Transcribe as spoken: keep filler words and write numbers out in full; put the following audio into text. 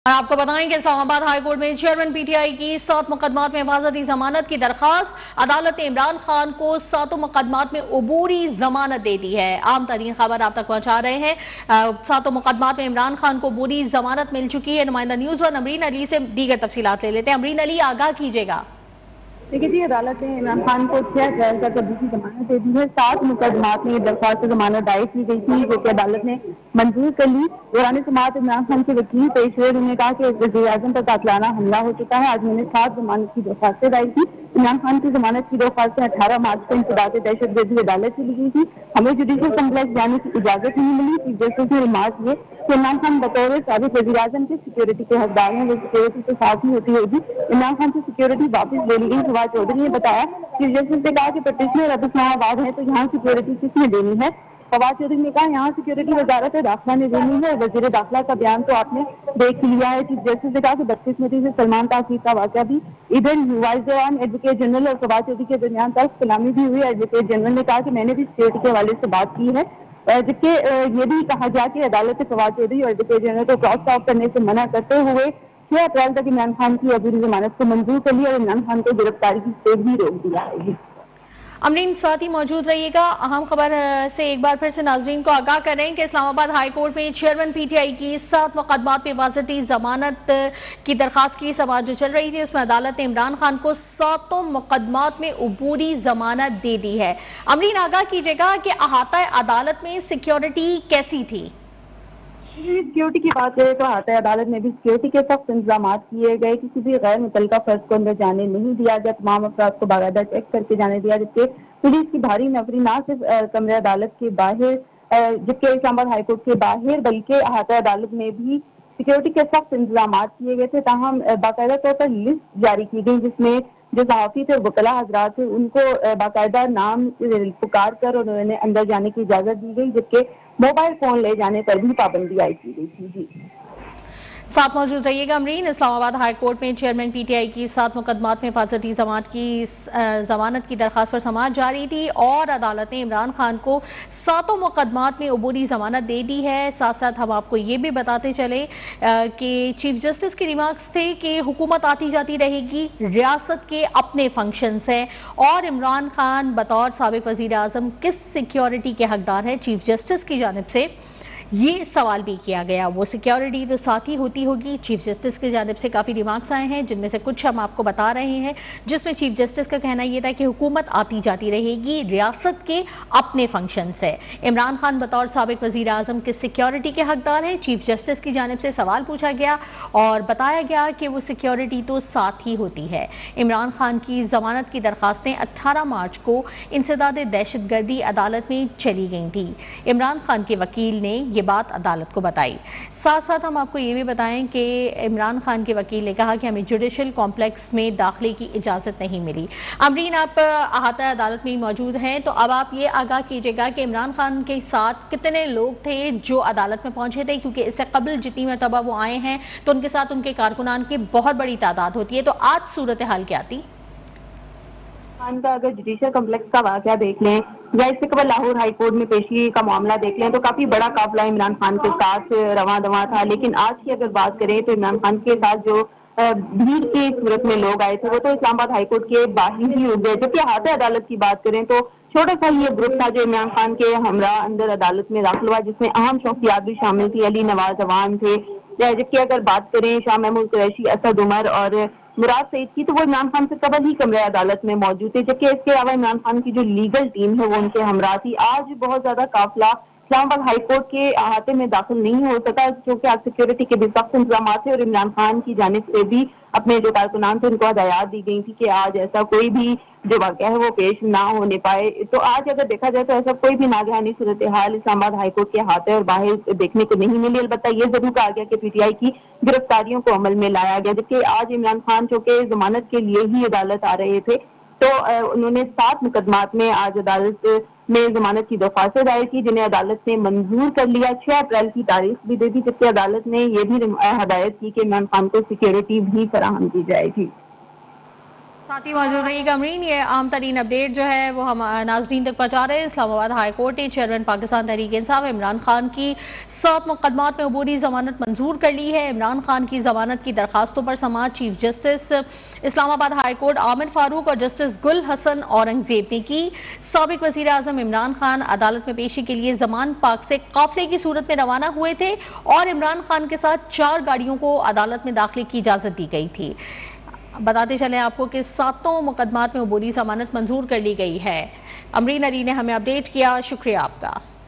آپ کو بتائیں کہ اسلام آباد ہائی کورٹ میں چیئرمین پی ٹی آئی کی سات مقدمات میں حفاظتی ضمانت کی درخواست، عدالت نے عمران خان کو ساتوں مقدمات میں عبوری ضمانت دے دی ہے۔ عام ترین خبر آپ تک پہنچا رہے ہیں۔ ساتوں مقدمات میں عمران خان کو عبوری ضمانت مل چکی ہے۔ نمائندہ نیوز ون امرین علی سے دیگر تفصیلات لے لیتے ہیں۔ امرین علی، آگاہ کیجیے گا۔ دیکھیے جی، عدالت نے عمران خان کو چھ اپریل تک عبوری ضمانت دے دی ہے۔ سات مقدمات میں درخواست ضمانت دائر کی گئی تھی جو کہ عدالت نے منظور کر لی۔ دوران سماعت عمران خان کے وکیل پیشور نے کہا کہ وزیر اعظم پر قاتلانہ حملہ ہو چکا ہے۔ آج میں نے سات ضمانت کی درخواستیں دائر کی۔ عمران خان کی ضمانت کی درخواستیں اٹھارہ مارچ کو انسداد دہشت گردی عدالت سے لی گئی تھی۔ ہمیں جوڈیشل کمپلیکس جانے کی اجازت نہیں ملی۔ چیف جسٹس نے ریمارک کیے کہ عمران خان بطور سابق وزیر اعظم کے سیکورٹی کے حقدار ہیں، وہ سیکورٹی کے ساتھ ہی ہوتی ہوگی۔ عمران خان سے سیکورٹی واپس لے لی گئی۔ فواد چودھری نے بتایا کہ جسٹس نے کہا کہ پٹیشنر اب اسلام آباد ہے تو یہاں سیکورٹی کس نے دینی ہے۔ فواد چودھری نے کہا یہاں سیکورٹی وزارت داخلہ نے دینی ہے۔ وزیر داخلہ کا بیان تو آپ نے دیکھ لیا ہے۔ چیف جسٹس نے کہا کہ بدقسمتی سے سلمان تاثیر کا واقعہ بھی ادھر وائس جوان ایڈوکیٹ جنرل اور فواد چودھری کے درمیان تلخ کلامی بھی ہوئی۔ ایڈوکیٹ جنرل نے کہا کہ میں نے بھی سیکورٹی کے حوالے سے بات کی ہے، جبکہ یہ بھی کہا جا کہ عدالت نے فواد چودھری اور ایڈوکیٹ جنرل کو کراس ٹاک کرنے سے منع کرتے ہوئے چھ اپریل تک عمران خان کی عبوری ضمانت کو منظور کر لیا اور عمران خان کو گرفتاری کی سے بھی روک دیا ہے۔ امرین، ساتھ ہی موجود رہیے گا۔ اہم خبر سے ایک بار پھر سے ناظرین کو آگاہ کریں کہ اسلام آباد ہائی کورٹ میں چیئرمین پی ٹی آئی کی سات مقدمات میں حفاظتی ضمانت کی درخواست کی سماعت جو چل رہی تھی، اس میں عدالت نے عمران خان کو ساتوں مقدمات میں عبوری ضمانت دے دی ہے۔ امرین، آگاہ کیجیے گا کہ احاطہ عدالت میں سیکیورٹی کیسی تھی؟ سیکیورٹی کی بات کریں تو احاطہ عدالت میں بھی سیکیورٹی کے سخت انتظامات کیے گئے۔ کسی بھی غیر متعلقہ فرد کو اندر جانے نہیں دیا گیا۔ تمام افراد کو باقاعدہ چیک کر کے جانے دیا، جبکہ پولیس کی بھاری نفری نہ صرف کمرہ عدالت کے باہر جبکہ اسلام آباد ہائی کورٹ کے باہر بلکہ احاطہ عدالت میں بھی سیکیورٹی کے سخت انتظامات کیے گئے تھے۔ تاہم باقاعدہ طور پر لسٹ جاری کی گئی جس میں جو صحافی تھے اور وکلاء حضرات تھے ان کو باقاعدہ نام پکار کر اور انہیں اندر جانے کی اجازت دی گئی، جبکہ موبائل فون لے جانے پر بھی پابندی عائد کی گئی تھی۔ جی ساتھ موجود رہیے گا Amreen. Islamabad high court میں چیئرمین پی ٹی آئی کی سات مقدمات میں حفاظتی ضمانت کی ضمانت کی درخواست پر سماعت جاری تھی اور عدالت نے عمران خان کو ساتوں مقدمات میں عبوری ضمانت دے دی ہے۔ ساتھ ساتھ ہم آپ کو یہ بھی بتاتے چلے کہ چیف جسٹس کے ریمارکس تھے کہ حکومت آتی جاتی رہے گی، ریاست کے اپنے فنکشنز ہیں اور عمران خان بطور سابق وزیر اعظم کس سیکیورٹی کے حقدار ہیں۔ چیف جسٹس کی جانب سے یہ سوال بھی کیا گیا۔ وہ سیکیورٹی تو ساتھ ہی ہوتی ہوگی۔ چیف جسٹس کی جانب سے کافی ریمارکس آئے ہیں جن میں سے کچھ ہم آپ کو بتا رہے ہیں، جس میں چیف جسٹس کا کہنا یہ تھا کہ حکومت آتی جاتی رہے گی، ریاست کے اپنے فنکشنز ہیں۔ عمران خان بطور سابق وزیر اعظم کے سیکیورٹی کے حقدار ہیں۔ چیف جسٹس کی جانب سے سوال پوچھا گیا اور بتایا گیا کہ وہ سیکیورٹی تو ساتھ ہی ہوتی ہے۔ عمران خان کی ضمانت کی درخواستیں اٹھارہ مارچ کو انسداد دہشت گردی عدالت میں چلی گئی تھیں۔ عمران خان کے وکیل نے یہ بات عدالت کو بتائی۔ ساتھ ساتھ ہم آپ کو یہ بھی بتائیں کہ عمران خان کے وکیل نے کہا کہ ہمیں جوڈیشل کمپلیکس میں داخلے کی اجازت نہیں ملی۔ امرین، آپ احاطہ عدالت میں موجود ہیں تو اب آپ یہ آگاہ کیجیے گا کہ عمران خان کے ساتھ کتنے لوگ تھے جو عدالت میں پہنچے تھے، کیونکہ اس سے قبل جتنی مرتبہ وہ آئے ہیں تو ان کے ساتھ ان کے کارکنان کی بہت بڑی تعداد ہوتی ہے، تو آج صورتحال کیا تھی؟ خان کا اگر جوڈیشل کمپلیکس کا واقعہ دیکھ لیں یا اس سے قبل لاہور ہائی کورٹ میں پیشی کا معاملہ دیکھ لیں تو کافی بڑا قافلہ عمران خان کے ساتھ رواں دواں تھا، لیکن آج کی اگر بات کریں تو عمران خان کے ساتھ جو بھیڑ کی صورت میں لوگ آئے تھے وہ تو اسلام آباد ہائی کورٹ کے باہر ہی ہو گئے، جبکہ احاطہ عدالت کی بات کریں تو چھوٹا سا یہ گروپ تھا جو عمران خان کے ہمراہ اندر عدالت میں داخل ہوا، جس میں اہم شخصیات بھی شامل تھی، علی نواز عوان تھے، جبکہ اگر بات کریں شاہ محمود قریشی، اسد عمر اور مراد سعید کی تو وہ عمران خان سے قبل ہی کمرہ عدالت میں موجود تھے، جبکہ اس کے علاوہ عمران خان کی جو لیگل ٹیم ہے وہ ان کے ہمراہ تھی۔ آج بہت زیادہ قافلہ اسلام آباد ہائی کورٹ کے احاطے میں داخل نہیں ہو سکا کیونکہ آج سیکیورٹی کے بھی سخت انتظامات تھے اور عمران خان کی جانب سے بھی اپنے جو کارکنان تھے ان کو ہدایات دی گئی تھی کہ آج ایسا کوئی بھی جو واقعہ ہے وہ پیش نہ ہونے پائے۔ تو آج اگر دیکھا جائے تو ایسا کوئی بھی ناگہانی صورتحال اسلام آباد ہائی کورٹ کے احاطے اور باہر دیکھنے کو نہیں ملی، البتہ یہ ضرور کہا گیا کہ پی ٹی آئی کی گرفتاریوں کو عمل میں لایا گیا، جبکہ آج عمران خان چونکہ ضمانت کے لیے ہی عدالت آ رہے تھے تو انہوں نے سات مقدمات میں آج عدالت میں ضمانت کی درخواستیں دائر کی جنہیں عدالت نے منظور کر لیا۔ چھ اپریل کی تاریخ بھی دے دی، جبکہ عدالت نے یہ بھی ہدایت کی کہ عمران خان کو سیکیورٹی بھی فراہم کی جائے گی۔ ساتھ ہی موجود رہی گا امرین، یہ عام ترین اپڈیٹ جو ہے وہ ہم ناظرین تک پہنچا رہے ہیں۔ اسلام آباد ہائی کورٹ نے چیئرمین پاکستان تحریک انصاف عمران خان کی سات مقدمات میں عبوری ضمانت منظور کر لی ہے۔ عمران خان کی ضمانت کی درخواستوں پر سماعت چیف جسٹس اسلام آباد ہائی کورٹ عامر فاروق اور جسٹس گل حسن اورنگزیب نے کی۔ سابق وزیر اعظم عمران خان عدالت میں پیشی کے لیے زمان پاک سے قافلے کی صورت میں روانہ ہوئے تھے اور عمران خان کے ساتھ چار گاڑیوں کو عدالت میں داخلے کی اجازت دی گئی تھی۔ بتاتے چلیں آپ کو کہ ساتوں مقدمات میں عبوری ضمانت منظور کر لی گئی ہے۔ امرین علی نے ہمیں اپڈیٹ کیا، شکریہ آپ کا۔